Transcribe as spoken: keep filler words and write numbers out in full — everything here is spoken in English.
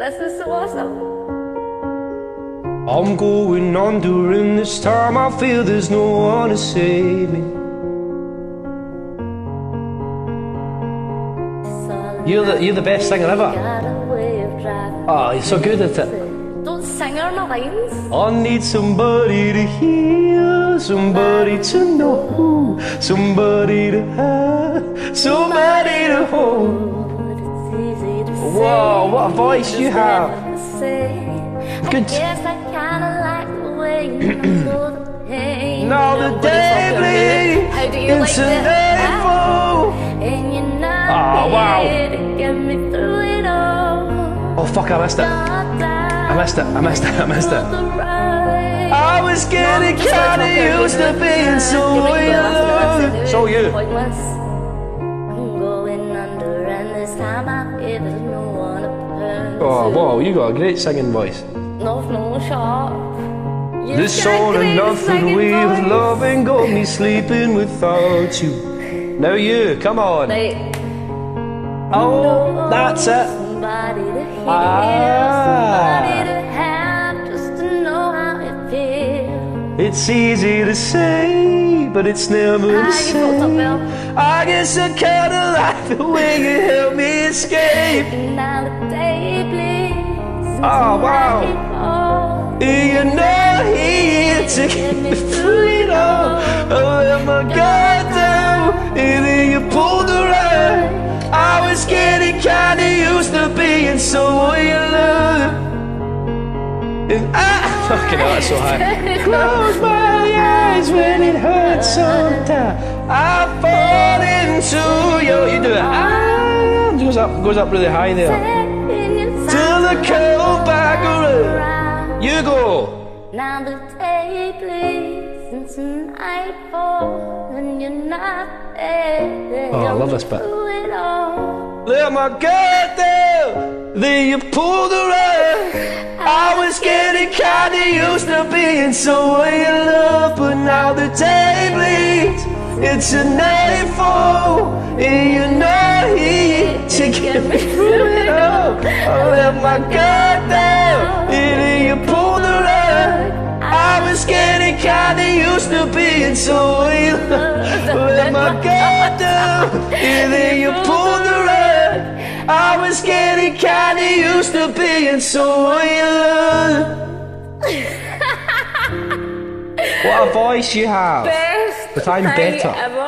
This is so awesome. I'm going on during this time. I feel there's no one to save me. You're the, you're the best singer ever. Oh, you're so good at it. Don't sing her my lines. I need somebody to hear, somebody to know, somebody to have, somebody to hold. Whoa, what a voice you have. Good. Now the day bleeds into nightfall. Oh, wow. Oh, fuck, I missed it. I missed it, I missed it, I missed it. I was getting kinda used to being so alone. So you. Oh, wow, you got a great singing voice. No, no, shut up. This sort of nothing way of loving got me sleeping without you. Now you, come on. Right. Oh, that's it. Somebody to hear, Ah. somebody to have, just to know how it feels. It's easy to say, but it's never Ah, the you fucked up, Bill. same. I guess I kinda like the way you help me escape. And now the day bleeds into Oh, wow. nightfall. You're not here to get me through it all. I let my guard down, and then you pulled the rug. I was getting kinda used to being so alone. And I fucking hell, that's so high. Close my eyes when it hurts sometimes. I fall into you. You do it. Ah, it goes up, goes up really high there. Till the cold back around. You go. Now the day bleeds into nightfall, and you're not there. Oh, I love this bit. Through it all. Let my guard down, then you pulled the rug. I was getting kinda used to being so in love, but now the day bleeds into nightfall, and you're not here to get me through it all. I let my guard down, and then you pulled the rug. I was getting kinda used to being so in love. Let my guard down, and then you pulled the rug. I was getting kinda used to being so in love. What a voice you have. Best But I'm night better. ever.